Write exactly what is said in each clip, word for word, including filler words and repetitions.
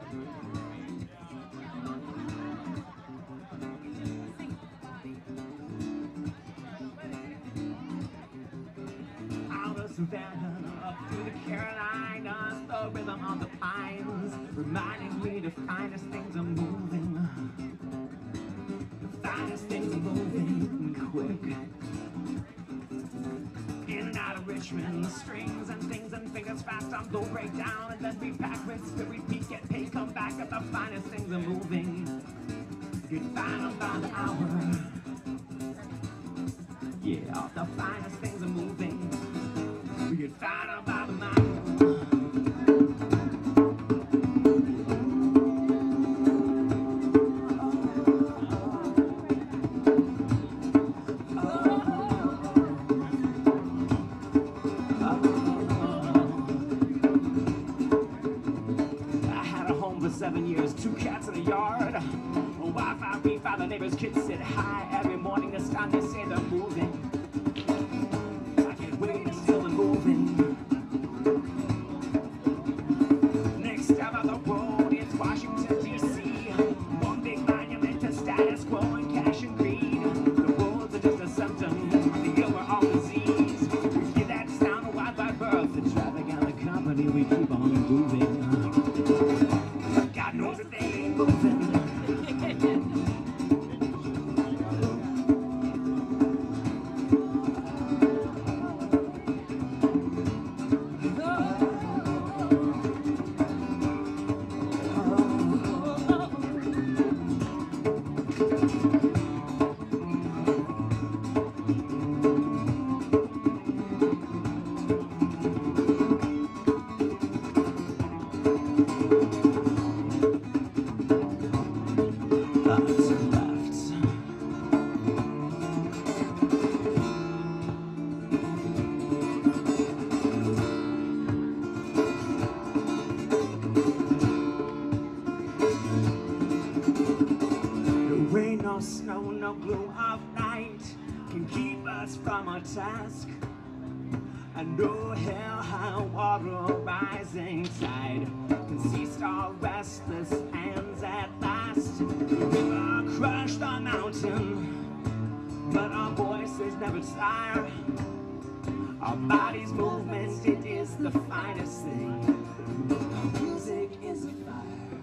Out of Savannah, up through the Carolinas, the rhythm of the pines, reminding me the finest things are moving. The finest things are moving quick. In and out of Richmond, strings and things and fingers fast on go break down, and then repack, rinse, repeat, get paid, come back, and the finest things are moving. Get finer by the hour. Yeah, the finest things are moving. We get finer by the mile. Seven years, two cats in a yard, a Wi-Fi, Wi-Fi, the neighbors' kids sit high every morning. This time they say they're moving. I can't wait, it's still moving. Next step on the road, it's Washington, D C One big monument to status quo and cash and greed. The roads are just a symptom of the ill we're all disease. We hear that sound of wild by birth, the traffic and the company, we keep on moving. God knows that they ain't moving. No snow, no gloom of night can keep us from our task. And no hell, high water, rising tide can cease our restless hands at last. The river crushed our mountain, but our voices never tire. Our body's movement, it is the finest thing. Our music is a fire.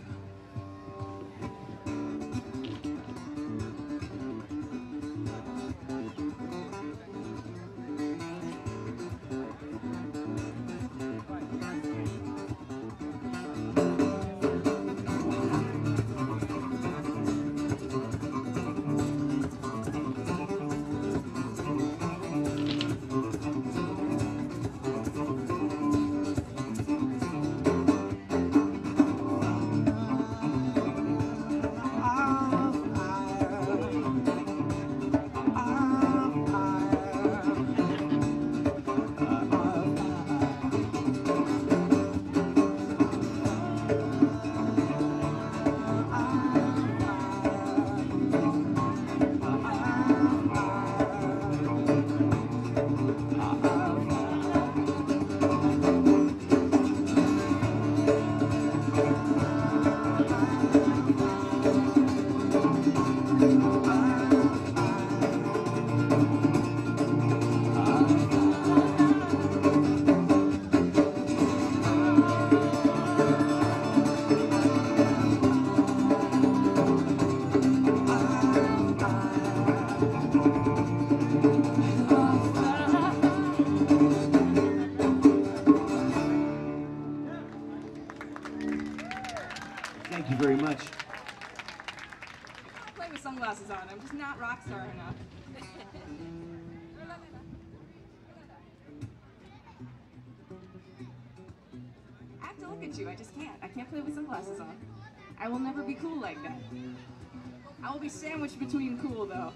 Thank you very much. I play with sunglasses on. I'm just not rock star enough. I have to look at you. I just can't. I can't play with sunglasses on. I will never be cool like that. I will be sandwiched between cool, though.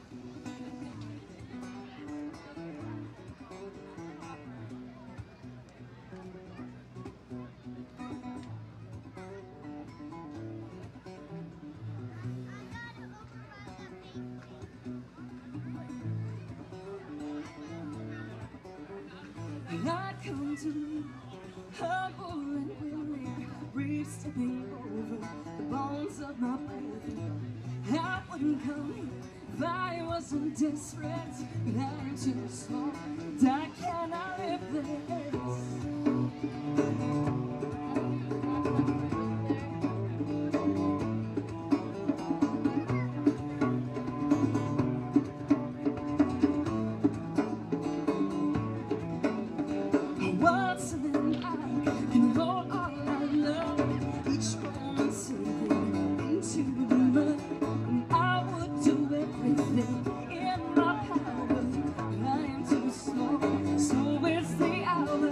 Not come to me, humble and weary, stepping over the bones of my breath. I wouldn't come if I wasn't desperate, but I'm too small, and I cannot live this. Once then I can hold all I love, each moment sinking into the mud, and I would do everything in my power, but I am too small, so it's the hour.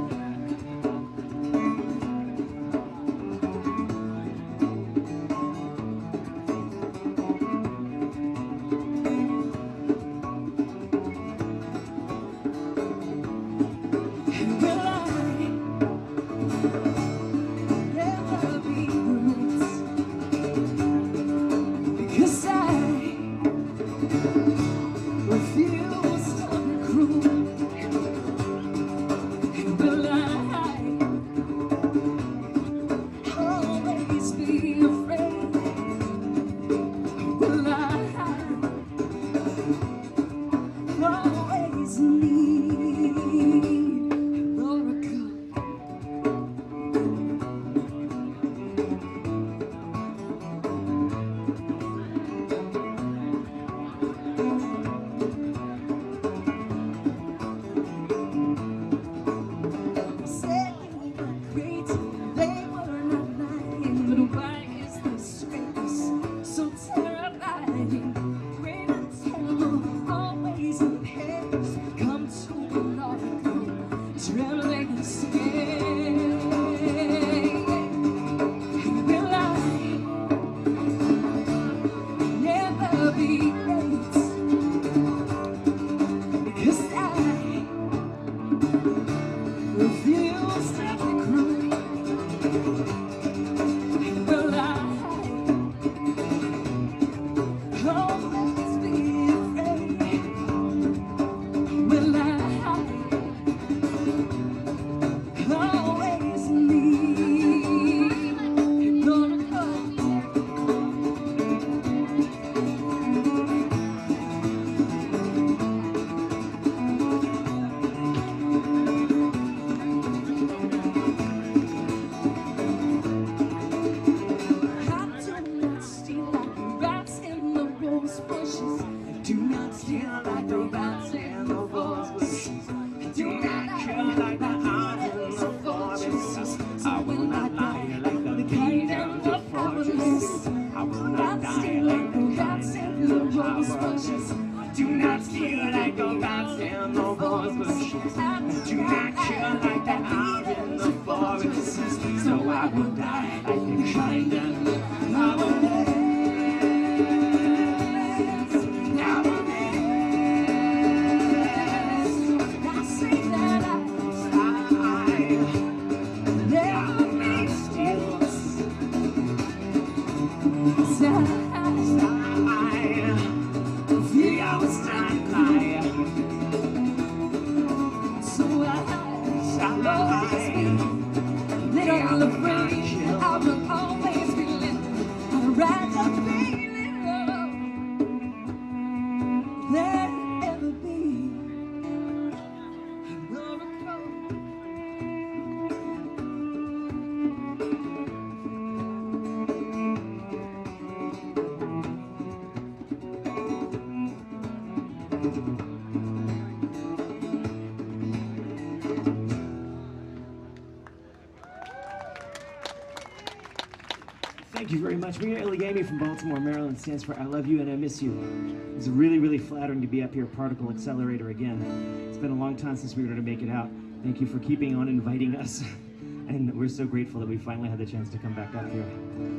Thank you very much. We're Ilyaimy from Baltimore, Maryland. Stands for I love you and I miss you. It's really, really flattering to be up here at Particle Accelerator again. It's been a long time since we were going to make it out. Thank you for keeping on inviting us. And we're so grateful that we finally had the chance to come back up here.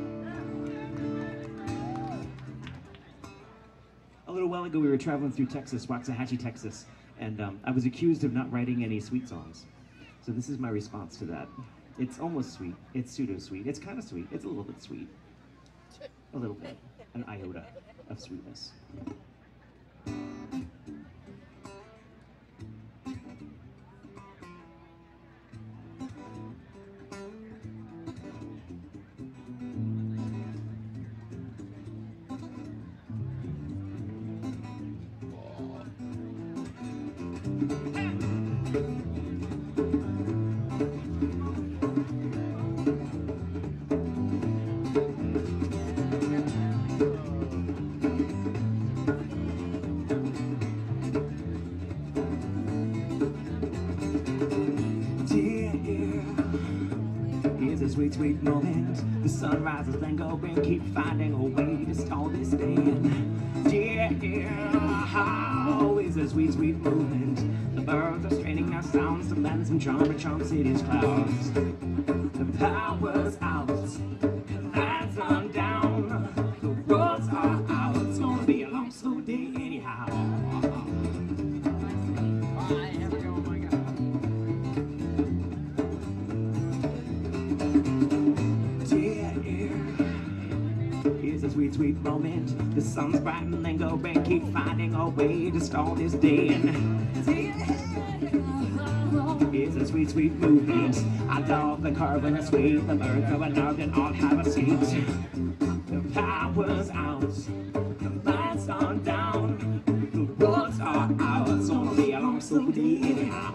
A little while ago, we were traveling through Texas, Waxahachie, Texas, and um, I was accused of not writing any sweet songs. So this is my response to that. It's almost sweet. It's pseudo-sweet. It's kind of sweet. It's a little bit sweet. A little bit. An iota of sweetness. moment. The sun rises, then go and keep finding a way to stall this day. Yeah, yeah, always a sweet, sweet movement. The birds are straining their sounds to blend some charm to charm city's clouds. The power's out, the lights on down, the roads are out. It's gonna be a long, slow day anyhow. Sweet, sweet moment. The sun's bright and then go and keep finding a way to stall this day. And it's a sweet, sweet movement. I love the curve and the sweep, the birds of a love and all have a seat. The power's out, the lights are down, the roads are out. It's gonna be a long, slow day anyhow.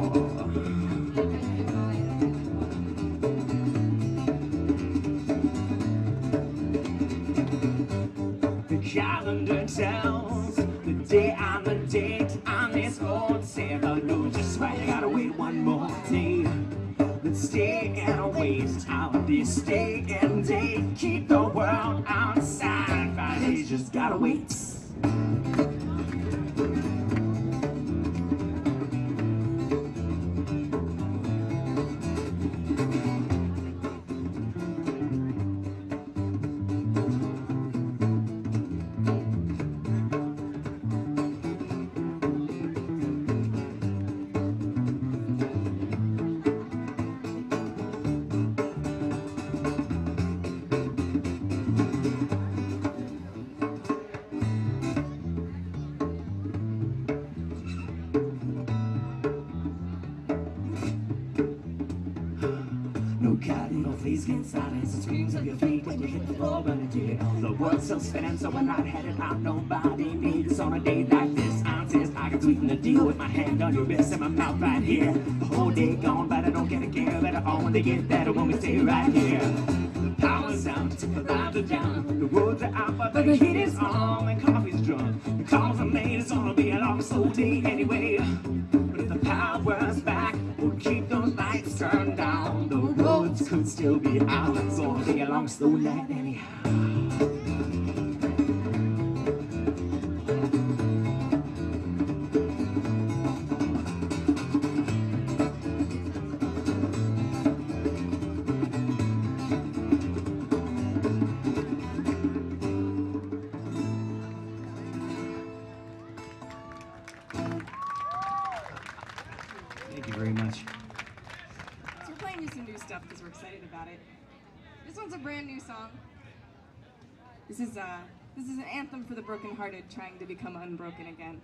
Calendar tells the day and the date on this old sailor knows just why you gotta wait one more day. Let's stay and wait out this day and day. Keep the world outside. Fridays just gotta wait. No cat, no face can silence the screams of your feet when you hit the floor on the deer. The world's still spinning, so we're not headed out. Nobody needs on a day like this. I'm just I can sweeten the deal with my hand on your wrist and my mouth right here. The whole day gone, but I don't get a care. Better on when they get better when we stay right here. The power's out, the lights are down, the roads are out, but the heat is on and coffee's drunk. The calls are made, it's gonna be a long, slow day anyway. But if the power's back, we'll keep those lights turned down. The roads could still be out. It's gonna be a long, slow night anyhow. Thank you very much. So we're playing you some new stuff because we're excited about it. This one's a brand new song. This is uh, this is an anthem for the brokenhearted trying to become unbroken again.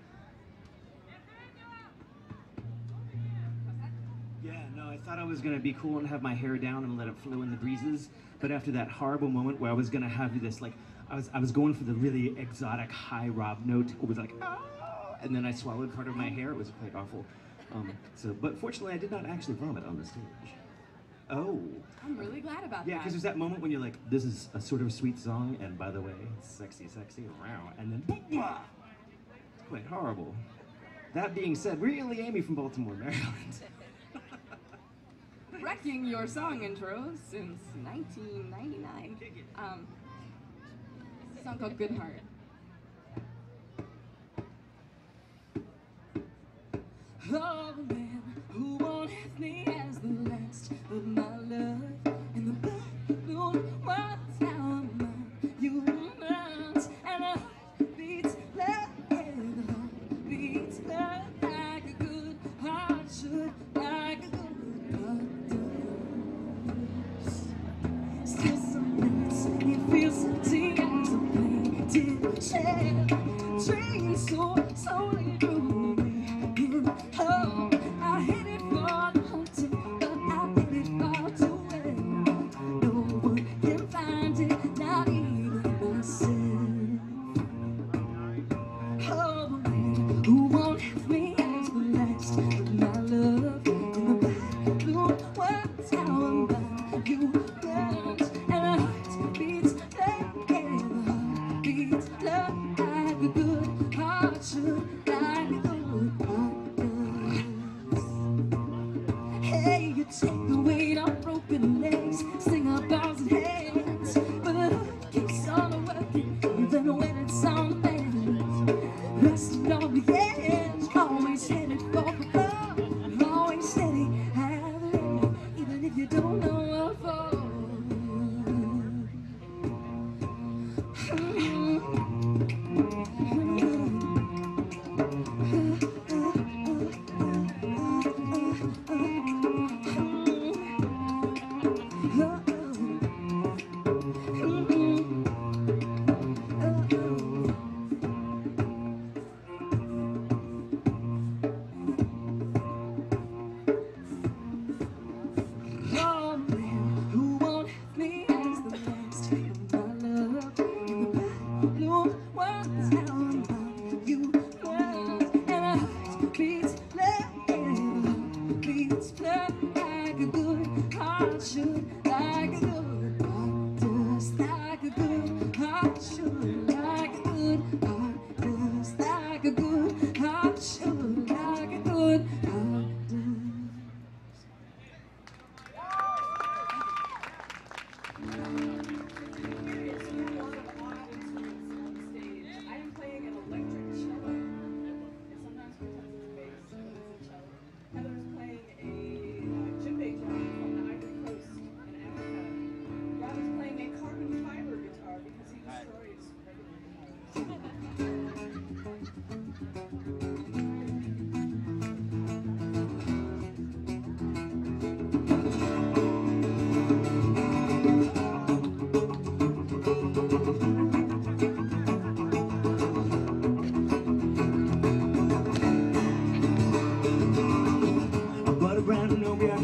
Yeah, no, I thought I was gonna be cool and have my hair down and let it flow in the breezes. But after that horrible moment where I was gonna have this like, I was I was going for the really exotic high Rob note. It was like, ah, and then I swallowed part of my hair. It was quite awful. Um, so, but fortunately, I did not actually vomit on the stage. Oh. I'm really glad about Yeah, that. because there's that moment when you're like, this is a sort of sweet song, and by the way, sexy, sexy, wow, and then boom, blah. It's quite horrible. That being said, we're Ilyaimy from Baltimore, Maryland. Wrecking your song intros since nineteen ninety-nine. Um, it's a song called Good Heart. Oh, the man who won't have me as the last of my love, and the balloon was now mine. You melt, and a heart beats like a heart beats like a good heart should, like a good heart does. Still some nights you feel so deep, so painted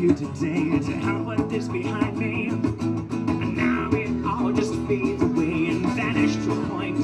you today to help put this behind me. And now it all just fades away and vanished to a point.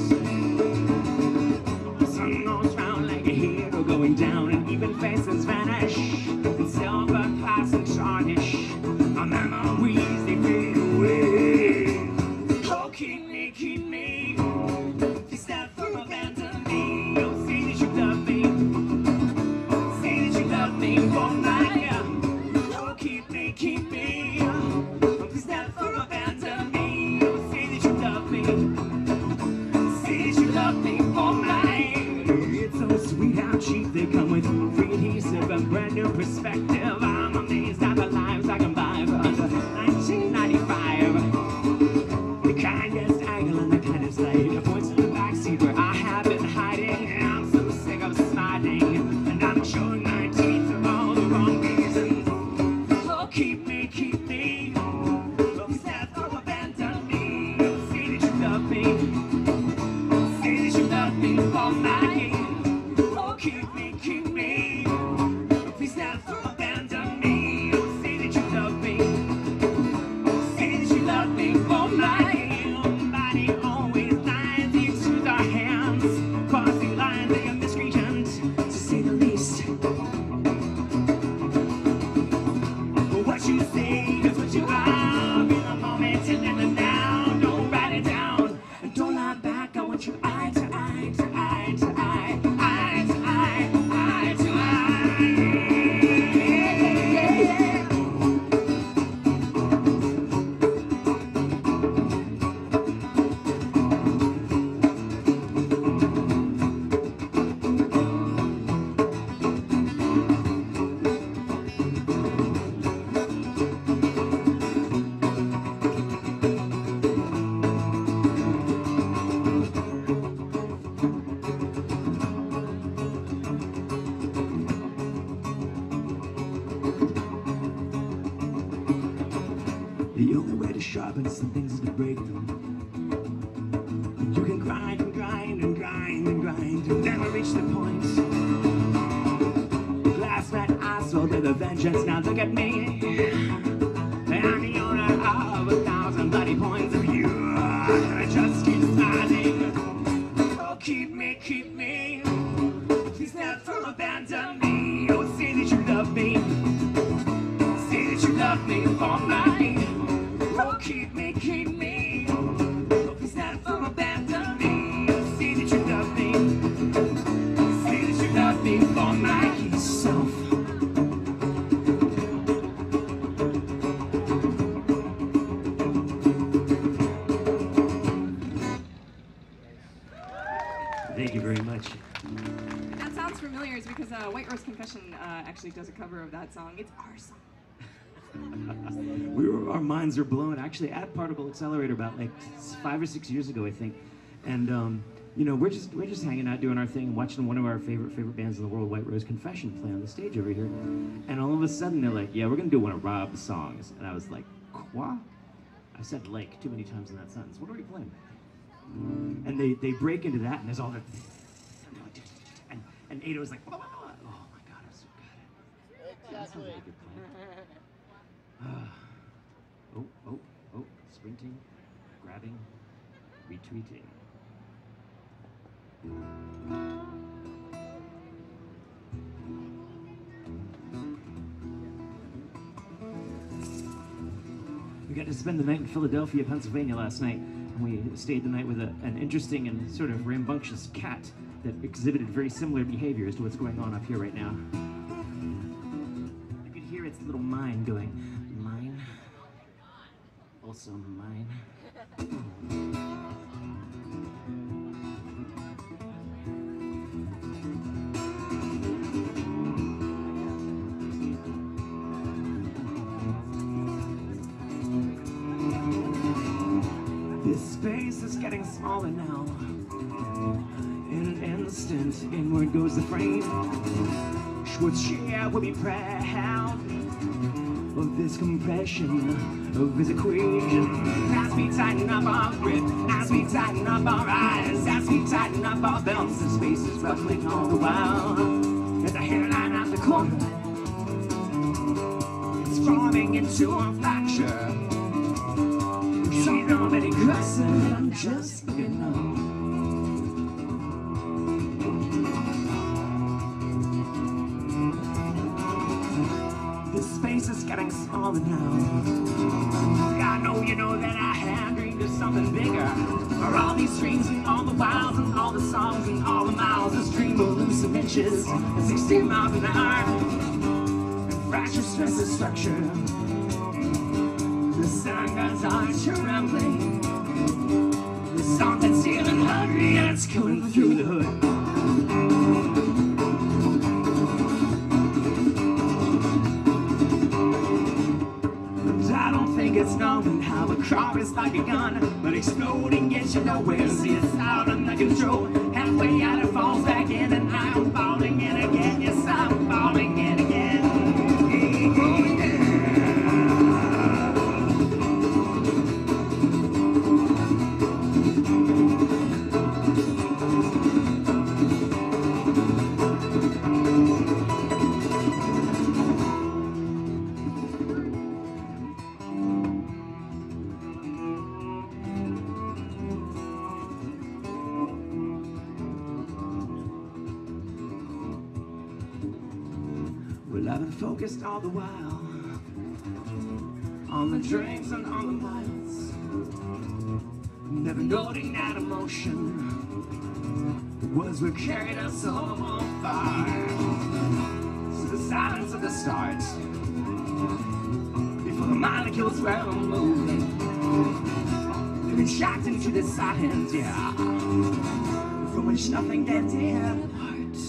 The sun goes round like a hero going down, and even faces vanish in silver glass and tarnish. Our memories, they fade away. Oh, keep me, keep me. Please never abandon me. Oh, say that you love me. Say that you love me for my. Oh, keep me, keep me. Please never abandon me. Oh, say that you love me. Say that you love me for my. It's so sweet how cheap they come with free adhesive and brand new perspective. I'm amazed at the lives I can buy for under nineteen ninety-five. The kindest angle and the kindest light points to the backseat where I have been hiding. I'm so sick of smiling, and I'm showing my teeth for all the wrong reasons. Oh, keep me, keep me. Oh, please never abandon me. Oh, say that you love me. Say that you love me for my. Oh, keep me, keep me. Oh, please never abandon me. Oh, say that you love me. Say that you love me for my. Body always lies into our hands, crossing lines like a miscreant, to say the least. But what you say is what you are in the moment and in the now. Don't write it down and don't lie back. I want you eye to eye to eye to eye, eye to eye, eye to eye. The only way to sharpen some things is to break them. You can grind and grind and grind and grind and never reach the point. Glass red asshole with a vengeance, now look at me. I'm the owner of a thousand bloody points of view. I just keep smiling. Oh, keep me, keep me. Please never abandon me. Oh, say that you love me. Say that you love me for my. Oh, keep me, keep me. Oh, please never abandon me. Oh, say that you love me. Say that you love me for my self. Thank you very much. That sounds familiar. It's because uh, White Rose Confession uh, actually does a cover of that song. It's our song. we were, our minds are blown actually at Particle Accelerator about like five or six years ago, I think. And um, you know, we're just we're just hanging out doing our thing, watching one of our favorite favorite bands in the world, White Rose Confession, play on the stage over here. And all of a sudden they're like, "Yeah, we're gonna do one of Rob's songs." And I was like, "Quoi?" I said "like" too many times in that sentence. What are we playing? And they they break into that, and there's all that. And and Ada was like, "Oh my God, I'm so good." That sounds like a good plan. Uh, oh, oh, oh, sprinting, grabbing, retweeting. We got to spend the night in Philadelphia, Pennsylvania last night, and we stayed the night with a, an interesting and sort of rambunctious cat that exhibited very similar behaviors to what's going on up here right now. You could hear its little mind going, mine, also mine. This space is getting smaller now. In an instant, inward goes the frame. Schwarzschild will be proud of this compression, of this equation. As we tighten up our grip, as we tighten up our eyes, as we tighten up our belts, the space is ruffling all the while. There's a hairline at the corner. It's transforming into a fracture. She's already cursing, I'm just getting on. This space is getting smaller now. I know you know that I had dreamed of something bigger. For all these dreams and all the wilds and all the songs and all the miles, this dream will lose some inches at sixteen miles an hour. And fracture, stress, and structure. The sun gods are trembling. There's something stealing hungry and it's coming through the hood. It's known how a crop is like a gun, but exploding gets you nowhere. See, it's out under control. Halfway out, it falls back in, and I'm falling in again. Yes, I'm falling in again. Oh, yeah. Well, I've been focused all the while on the drinks and on the miles, never noting that emotion was what carried us all on fire. So the silence of the start, before the molecules were moving, they've been shocked into the silence, yeah, from which nothing can tear apart.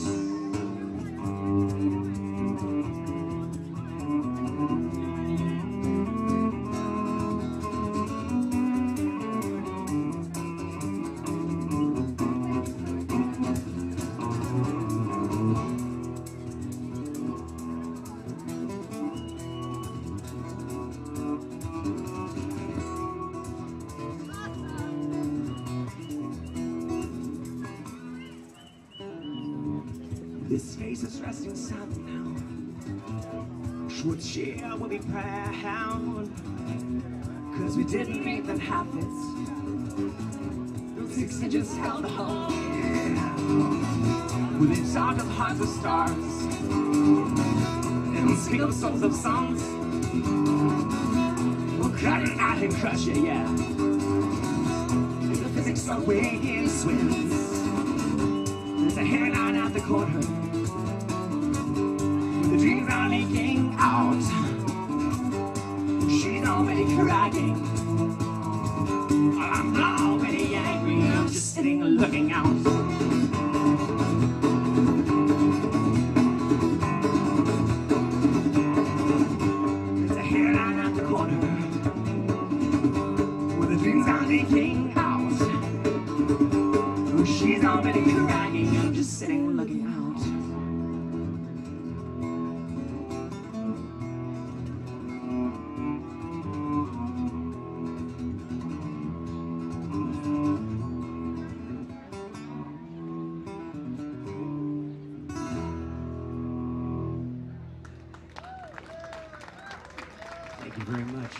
This face is resting south now. Schwarzschild will be proud, cause we didn't make them habits. Those six inches held the whole, yeah. Within talk of hearts of stars and unspeakable souls of songs, we'll cut it out and crush it, yeah. The physics are weighing swims. There's a hairline out the corner. The dreams are leaking out. She's already crying. I'm already angry. I'm just sitting looking out. There's a hairline out the corner where the dreams are leaking out. She's already crying. I'm just sitting looking out. Thank you very much.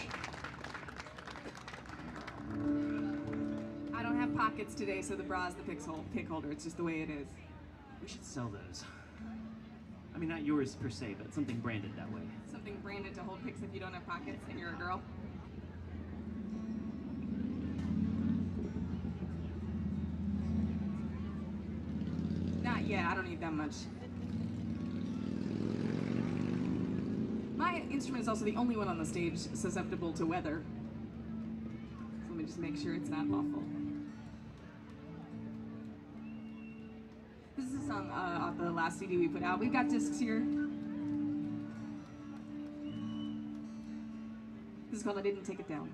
I don't have pockets today, so the bra's the pick hol- pick holder. It's just the way it is. We should sell those. I mean, not yours per se, but something branded that way. Something branded to hold picks if you don't have pockets and you're a girl. Not yet, I don't need that much. My instrument is also the only one on the stage susceptible to weather. So let me just make sure it's not awful. This is a song uh, off the last C D we put out. We've got discs here. This is called I Didn't Take It Down.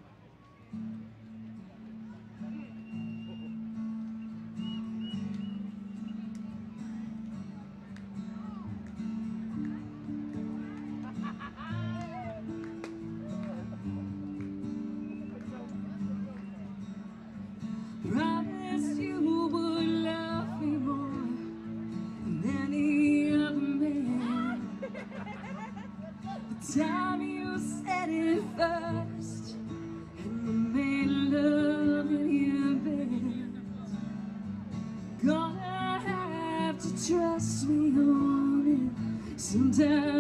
Promised you would love me more than any other man. The time you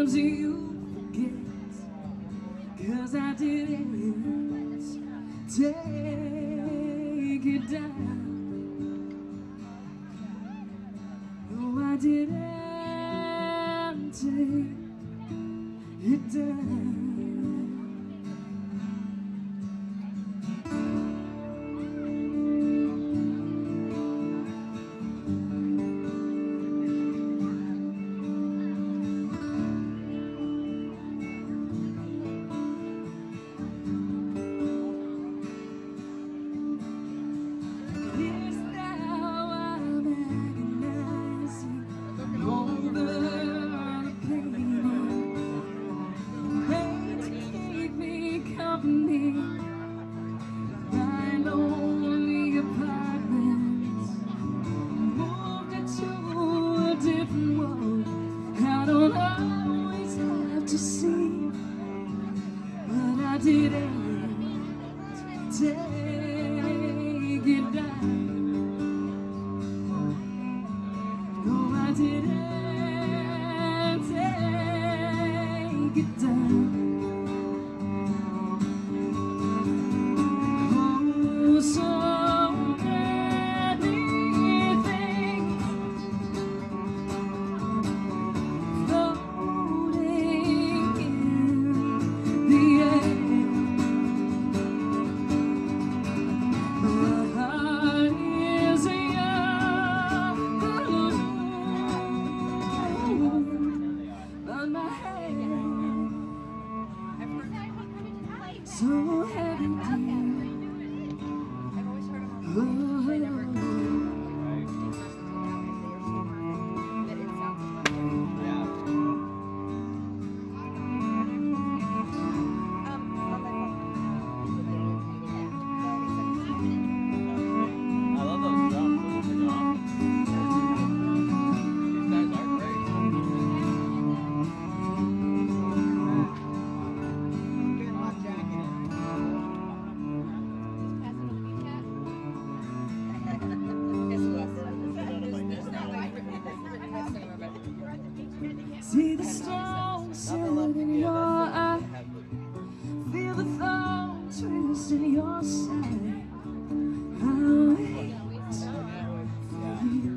times you forget, 'cause I didn't take it down. No, I didn't take it down. See the stone set in your eye, feel the thorn twist in your side. I'll wait for you.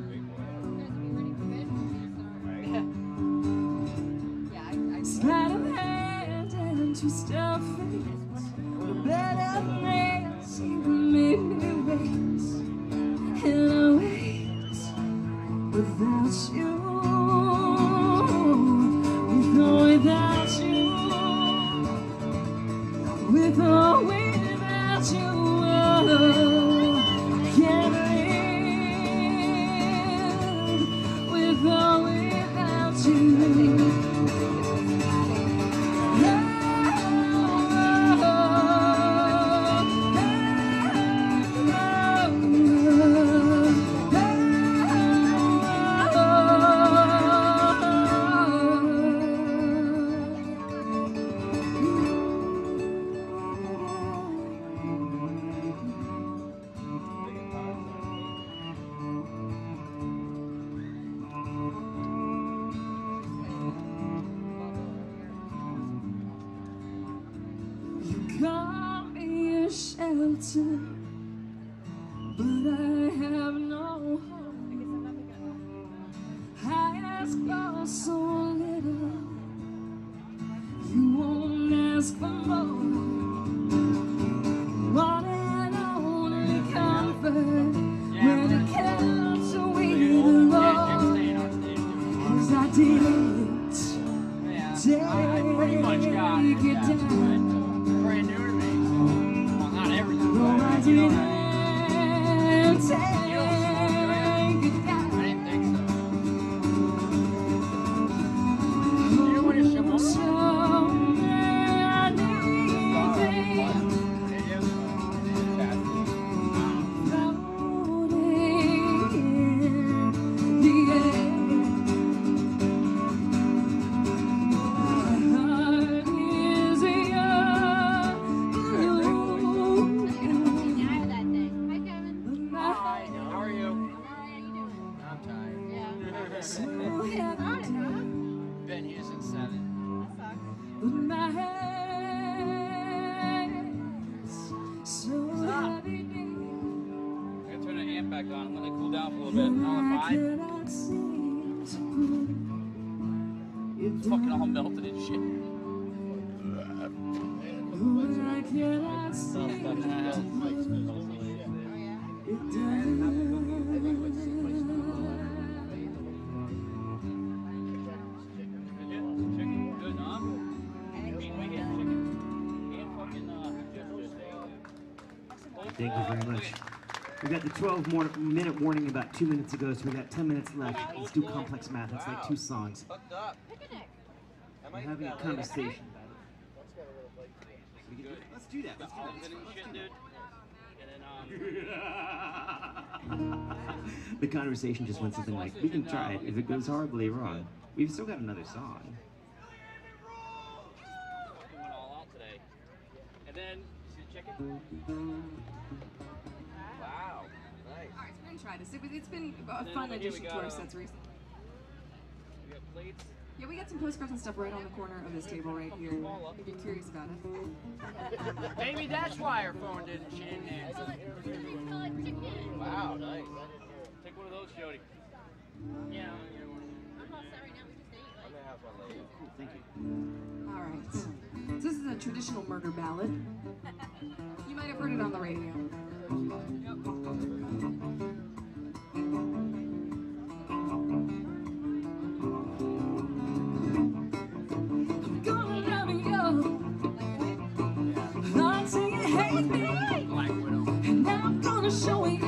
Sleight of hand and twist of fate, the better place you made me wait, and I wait without you. Without you, with or without you, oh, can't live with or without you. Call me a shelter, but I have no home. I ask for so little, you won't ask for more. One and only comfort when it comes to we the Lord, 'cause I didn't take it down. Brand new to me. Well, not everything. No, I didn't take it down. I didn't think so. You don't want to show up? So many things floating in the air. back on. I'm gonna cool down for a little bit. On five. It's fucking all melted and shit. Thank you very much. We got the twelve more minute warning about two minutes ago, so we got ten minutes left. Let's do complex math. It's like two songs. We're having a conversation. Let's do that. Let's do that. The conversation just went something like, we can try it. If it goes horribly wrong, we've still got another song. And then, check it. Wow, nice. Alright, so we're gonna try this. It was, it's been a fun addition to our sets recently. We got plates. Yeah, we got some postcards and stuff right on the corner of this table right here, if you're curious about it. Maybe that's why her phone didn't shit in there. Wow, nice. Take one of those, Jody. Yeah, I'm gonna get one. I'm all set right now. We just ate. I'm gonna have one later. Cool, thank you. Alright. So this is a traditional murder ballad. You might have heard it on the radio. Show you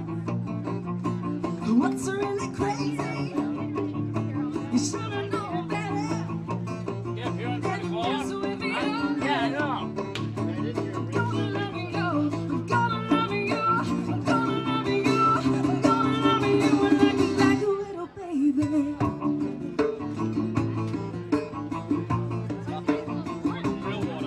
what's really crazy. You should have known better. Yeah, if you're on That is with me. yeah, I know. I'm gonna love you. I'm gonna love you. I'm gonna love you. I'm gonna love you like, like a little baby. Real water.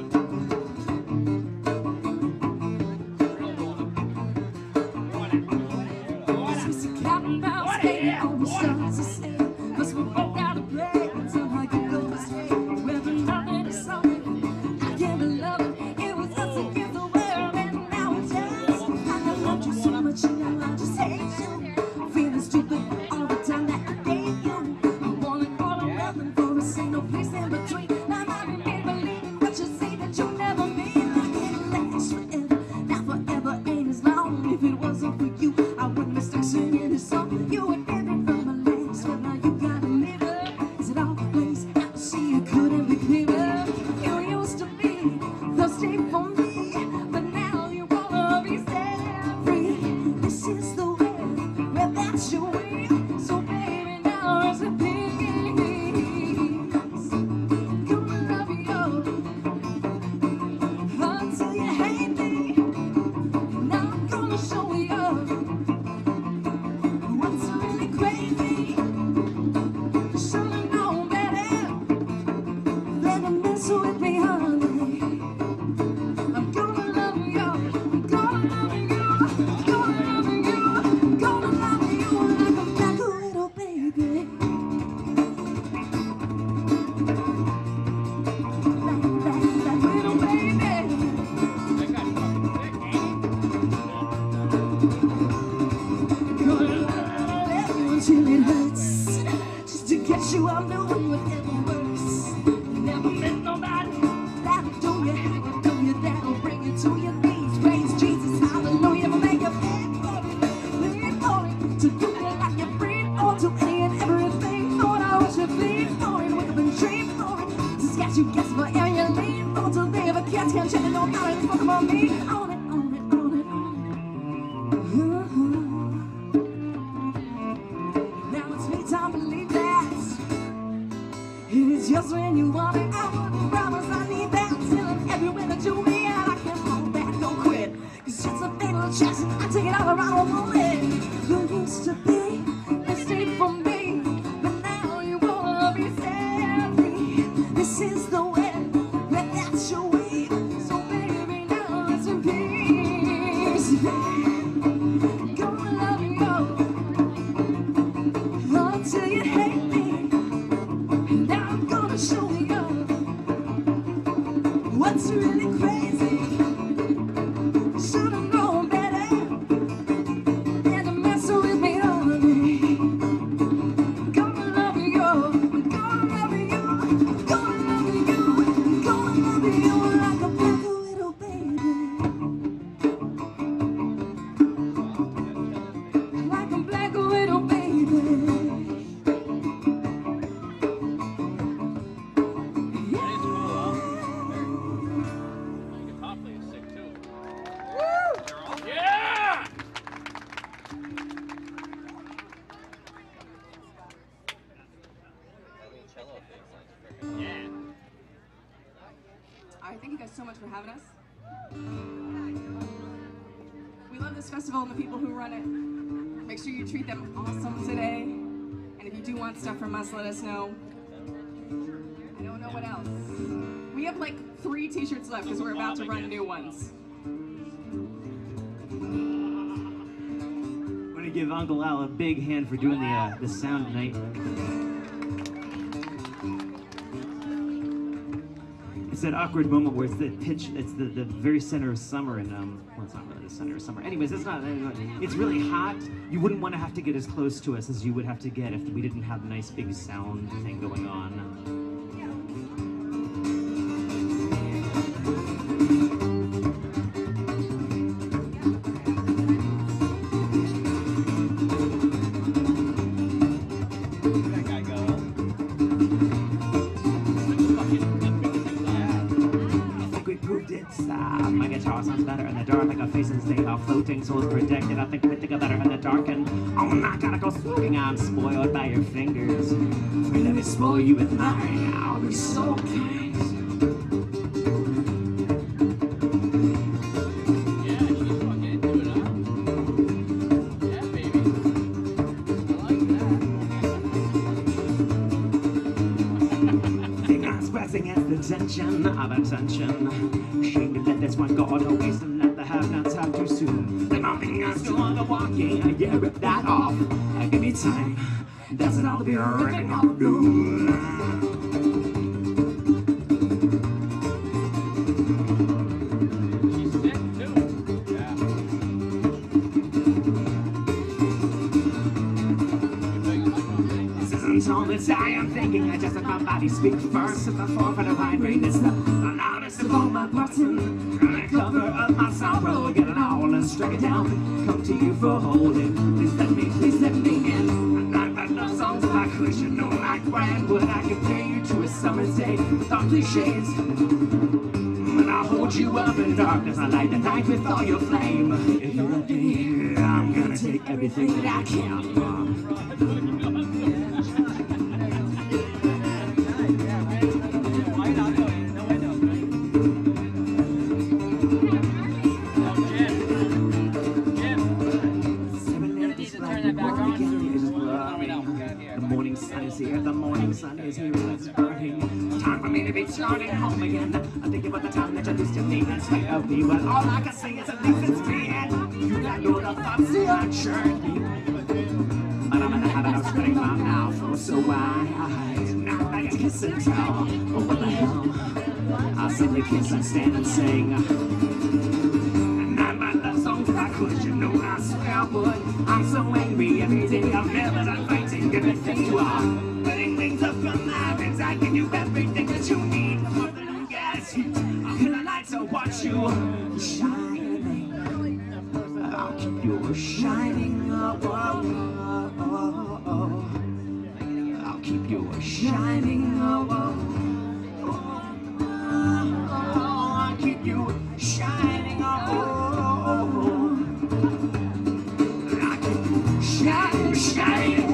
Should've known better. And Thank you guys so much for having us. We love this festival and the people who run it. Make sure you treat them awesome today. And if you do want stuff from us, let us know. I don't know what else. We have like three t-shirts left because we're about to run new ones. I'm going to give Uncle Al a big hand for doing the, uh, the sound tonight. It's that awkward moment where it's the pitch, it's the, the very center of summer, and um, well, it's not really the center of summer. Anyways, it's not, it's really hot. You wouldn't want to have to get as close to us as you would have to get if we didn't have a nice big sound thing going on. My guitar sounds better in the dark, like our faces they are floating, souls protected. I think we think are better in the dark, and oh my god, I go smoking. I'm spoiled by your fingers. Let me spoil you with mine. I'll be so kind. Yeah, she's fucking into it, huh? Yeah, baby. I like that. Fingers pressing at the tension of attention. Shame to let this one go all the waste and let the have-nots have too soon. Let my fingers do all the walking, yeah, rip that off. Uh, give me time, that's it, I'll be ripping off doom. She's sick, too. Yeah. This isn't all that I am thinking, I just let my body speak first. If I fall for the right brain, it's the loudest of all my button. Trying to cover up my sorrow, get it all and strike it down. Come to you for holding, please let me, please let me in. I like love songs if I could, you know like when would I compare you to a summer day with all cliches. When I hold you up in darkness, I light the night with all your flame. If you're ready, I'm gonna take everything that I can. The morning sun is here, the morning sun is here, it's burning. Time for me to be starting home again. I'm thinking about the time that you used to need in spite of me, but all I can say is at least it's me, and you got no the thoughts that churn me. But I'm in the habit of spreading my mouth, oh so wide. Not like a kiss and tell, oh what the hell. I'll simply kiss and stand and sing. And I might love songs if I could, you know I swear I would. I'm so angry every day, I'm never done fighting everything you are. Putting things up from my heavens, I give you everything that you need. For the new gas heat, I'll kill the lights, I'll watch you shining. I'll keep you shining, oh, oh, oh, oh, oh. I'll keep you shining, oh, oh, oh, oh, oh. I'll keep you shining, oh, oh, oh, oh. Shine, shine.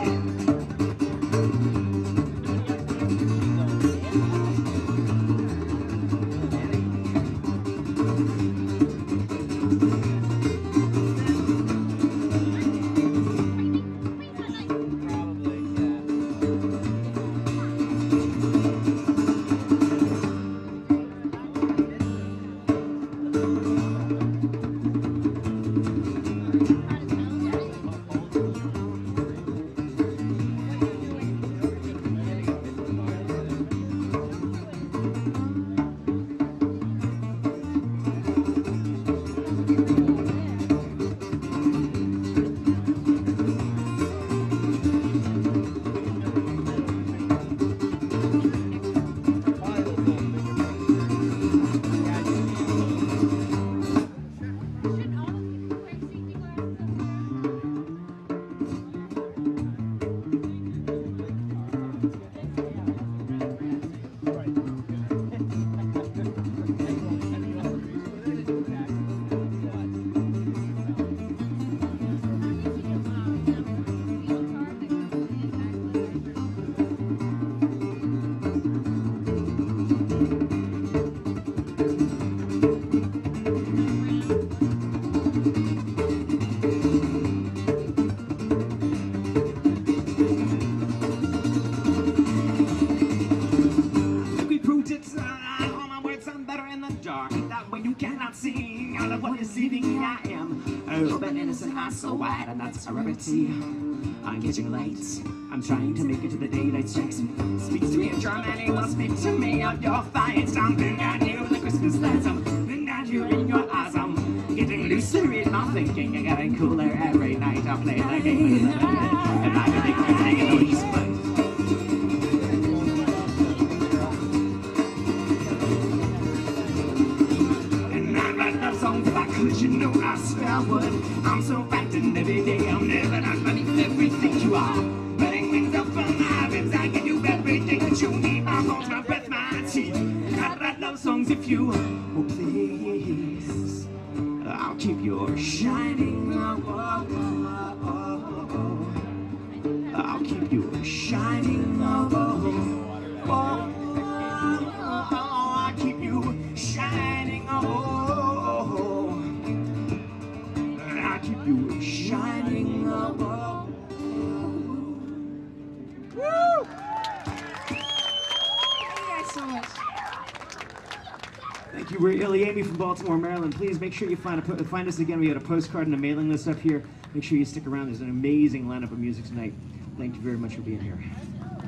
are so wide, and that's a rarity. I'm getting late. I'm trying to make it to the daylight checks. Speak to me in Germany, well, speak to me of your fights. I'm thinking at you the Christmas lights. I'm thinking at you in your eyes. I'm getting looser in my thinking. You're getting cooler every night. I play the game of the night, and I think I'm taking the least place. Cause you know I swear I would. I'm so frightened every day. I'm never not beneath everything you are. Letting wings up from my habits. I give you everything that you need. My bones, my breath, my teeth. I'd write love songs if you oh please. I'll keep your shining. Oh, oh, oh, oh. I'll keep you shining. Oh, oh, oh, oh, oh. I'll keep you shining. Oh. You were shining above. Woo! Thank you guys so much. Thank you. We're Ilyaimy from Baltimore, Maryland. Please make sure you find, a, find us again. We got a postcard and a mailing list up here. Make sure you stick around. There's an amazing lineup of music tonight. Thank you very much for being here.